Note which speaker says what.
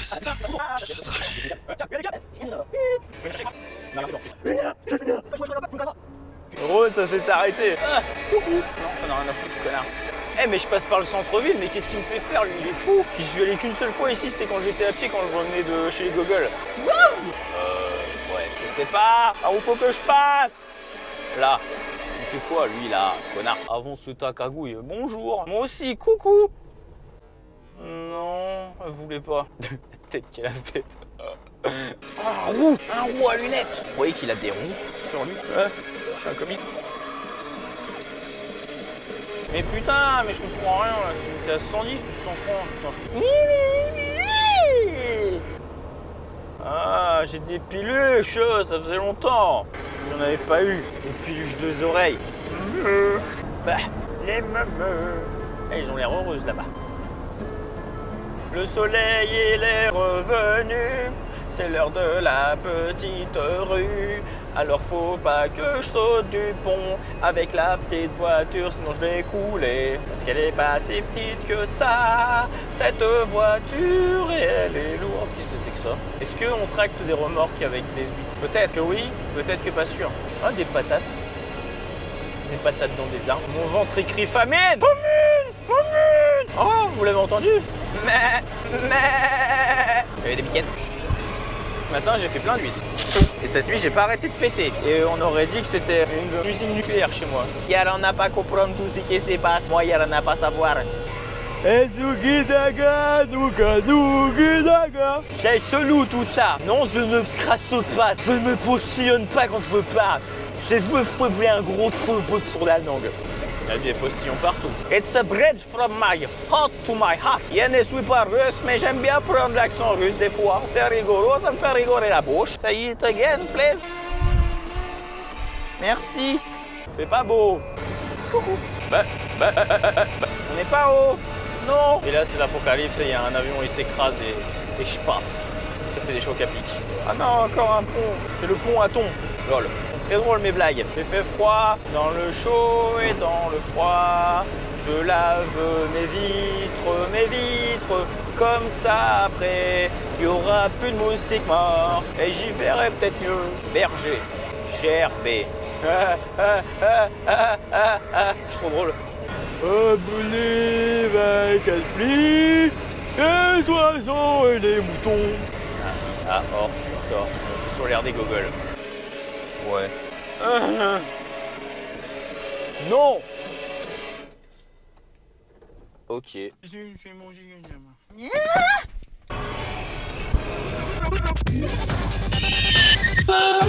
Speaker 1: c'est un pro sur ce trajet.
Speaker 2: Heureux, ça s'est arrêté. Ah, coucou. Non, on a rien à foutre, connard. Eh, mais je passe par le centre-ville, mais qu'est-ce qu'il me fait faire, lui? Il est fou. J'y suis allé qu'une seule fois ici, c'était quand j'étais à pied, quand je revenais de chez les Gogoles. Ouais, je sais pas. Ah, où faut que je passe? Là. Il fait quoi, lui, là? Connard. Avance ta cagouille. Bonjour. Moi aussi, coucou. Non, elle voulait pas. Tête qu'elle a faite. Un roux à lunettes. Vous voyez qu'il a des roues sur lui? Ouais, je suis un comique. Mais putain, mais je comprends rien là. Tu t'es à 110, tu te sens quoi? Ah, j'ai des piluches, ça faisait longtemps. J'en avais pas eu. Des piluches de oreilles. Bah, les mameux. Eh, ils ont l'air heureuses là-bas. Le soleil il est revenu, c'est l'heure de la petite rue. Alors faut pas que je saute du pont avec la petite voiture, sinon je vais couler. Parce qu'elle est pas si petite que ça, cette voiture, et elle est lourde. Qu'est-ce que c'était que ça? Est-ce qu'on tracte des remorques avec des huîtres? Peut-être que oui, peut-être que pas sûr. Ah, des patates. Des patates dans des arbres. Mon ventre écrit famine! Famine! Famine! Oh, vous l'avez entendu? Mais. Il y avait des piquettes. Ce matin, j'ai fait plein d'huîtres. Et cette nuit, j'ai pas arrêté de péter. Et on aurait dit que c'était une usine nucléaire chez moi. Yara n'a pas comprendre tout ce qui se passe. Moi, Yara n'a pas savoir. Daga, Daga. C'est chelou tout ça. Non, je ne crasse pas. Je ne me postillonne pas quand je veux pas. Je me ferai un gros feu sur la langue. Il y a des postillons partout. It's a bridge from my heart to my house. Je ne suis pas russe, mais j'aime bien prendre l'accent russe des fois. C'est rigolo, ça me fait rigoler la bouche. Say it again, please. Merci. C'est pas beau. Coucou. On n'est pas haut. Non. Et là, c'est l'apocalypse. Il y a un avion, il s'écrase et je paf. Ça fait des chocs à pic. Ah non, encore un pont. C'est le pont à thon. Lol. Très drôle mes blagues. Il fait froid dans le chaud et dans le froid. Je lave mes vitres, comme ça après. Il y aura plus de moustiques morts et j'y verrai peut-être mieux. Berger, gerbé. Je suis trop drôle. I believe I can fly. Les oiseaux et les moutons. Ah, tu sors. Je suis sur l'air des gogoles. Ouais. Non. Ok. Je vais manger.